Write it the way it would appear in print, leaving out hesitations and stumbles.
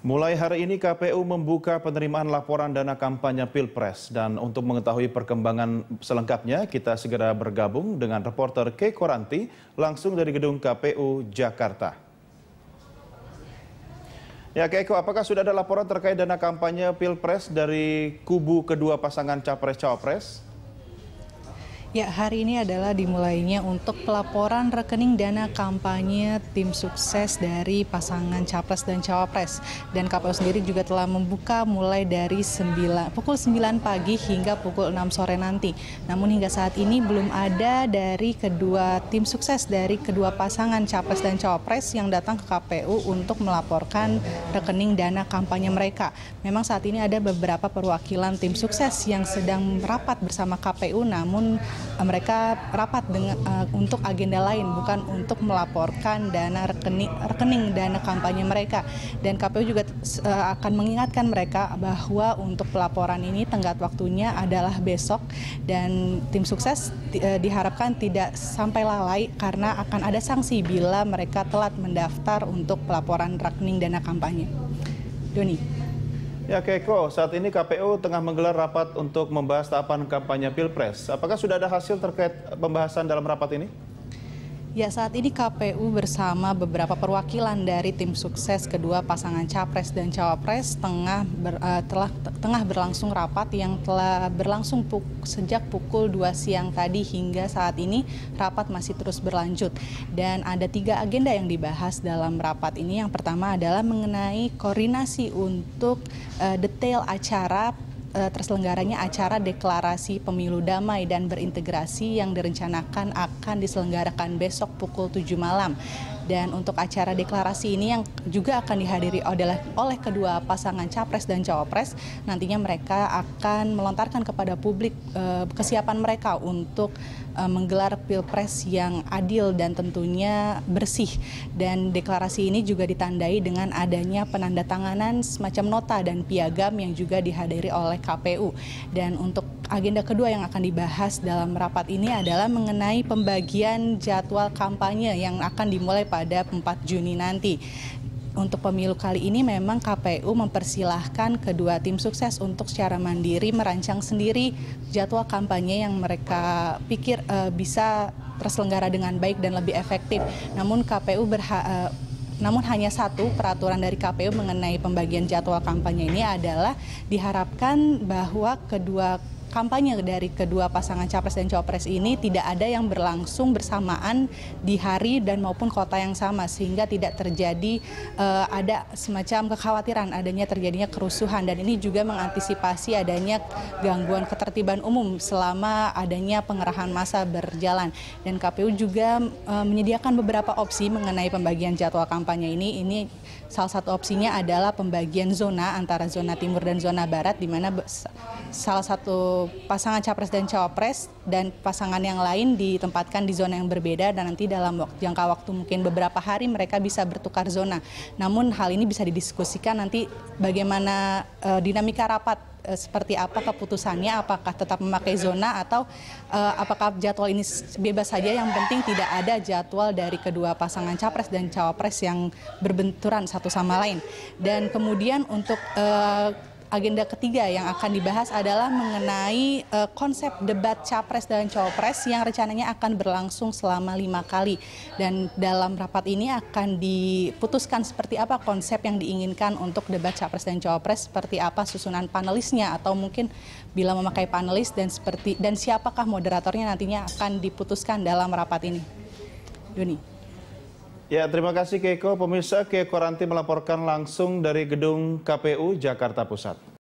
Mulai hari ini KPU membuka penerimaan laporan dana kampanye Pilpres. Dan untuk mengetahui perkembangan selengkapnya, kita segera bergabung dengan reporter Keiko Ranti langsung dari gedung KPU Jakarta. Ya Keiko, apakah sudah ada laporan terkait dana kampanye Pilpres dari kubu kedua pasangan Capres-Cawapres? Ya, hari ini adalah dimulainya untuk pelaporan rekening dana kampanye tim sukses dari pasangan Capres dan Cawapres. Dan KPU sendiri juga telah membuka mulai dari pukul 9 pagi hingga pukul 6 sore nanti. Namun hingga saat ini belum ada dari kedua tim sukses dari kedua pasangan Capres dan Cawapres yang datang ke KPU untuk melaporkan rekening dana kampanye mereka. Memang saat ini ada beberapa perwakilan tim sukses yang sedang rapat bersama KPU, namun mereka rapat untuk agenda lain, bukan untuk melaporkan dana rekening dana kampanye mereka. Dan KPU juga akan mengingatkan mereka bahwa untuk pelaporan ini tenggat waktunya adalah besok, dan tim sukses diharapkan tidak sampai lalai karena akan ada sanksi bila mereka telat mendaftar untuk pelaporan rekening dana kampanye. Doni. Ya Keiko, saat ini KPU tengah menggelar rapat untuk membahas tahapan kampanye Pilpres. Apakah sudah ada hasil terkait pembahasan dalam rapat ini? Ya, saat ini KPU bersama beberapa perwakilan dari tim sukses kedua pasangan Capres dan Cawapres tengah berlangsung rapat yang telah berlangsung sejak pukul 2 siang tadi hingga saat ini rapat masih terus berlanjut. Dan ada 3 agenda yang dibahas dalam rapat ini. Yang pertama adalah mengenai koordinasi untuk detail acara terselenggaranya acara deklarasi pemilu damai dan berintegrasi yang direncanakan akan diselenggarakan besok pukul 7 malam. Dan untuk acara deklarasi ini yang juga akan dihadiri oleh kedua pasangan Capres dan Cawapres, nantinya mereka akan melontarkan kepada publik kesiapan mereka untuk menggelar Pilpres yang adil dan tentunya bersih. Dan deklarasi ini juga ditandai dengan adanya penandatanganan semacam nota dan piagam yang juga dihadiri oleh KPU. Dan untuk agenda kedua yang akan dibahas dalam rapat ini adalah mengenai pembagian jadwal kampanye yang akan dimulai pada 4 Juni nanti. Untuk pemilu kali ini memang KPU mempersilahkan kedua tim sukses untuk secara mandiri merancang sendiri jadwal kampanye yang mereka pikir bisa terselenggara dengan baik dan lebih efektif. Namun hanya satu peraturan dari KPU mengenai pembagian jadwal kampanye ini adalah diharapkan bahwa kampanye dari kedua pasangan Capres dan Cawapres ini tidak ada yang berlangsung bersamaan di hari dan maupun kota yang sama, sehingga tidak terjadi ada semacam kekhawatiran adanya terjadinya kerusuhan. Dan ini juga mengantisipasi adanya gangguan ketertiban umum selama adanya pengerahan massa berjalan. Dan KPU juga menyediakan beberapa opsi mengenai pembagian jadwal kampanye ini. Ini salah satu opsinya adalah pembagian zona antara zona timur dan zona barat, di mana salah satu pasangan Capres dan Cawapres dan pasangan yang lain ditempatkan di zona yang berbeda, dan nanti dalam jangka waktu mungkin beberapa hari mereka bisa bertukar zona. Namun hal ini bisa didiskusikan nanti bagaimana dinamika rapat, seperti apa keputusannya, apakah tetap memakai zona atau apakah jadwal ini bebas saja, yang penting tidak ada jadwal dari kedua pasangan Capres dan Cawapres yang berbenturan satu sama lain. Dan kemudian untuk agenda ketiga yang akan dibahas adalah mengenai konsep debat Capres dan Cawapres yang rencananya akan berlangsung selama 5 kali. Dan dalam rapat ini akan diputuskan seperti apa konsep yang diinginkan untuk debat Capres dan Cawapres, seperti apa susunan panelisnya, atau mungkin bila memakai panelis dan siapakah moderatornya nantinya akan diputuskan dalam rapat ini. Doni. Ya, terima kasih Keiko. Pemirsa, Keiko Ranti melaporkan langsung dari gedung KPU Jakarta Pusat.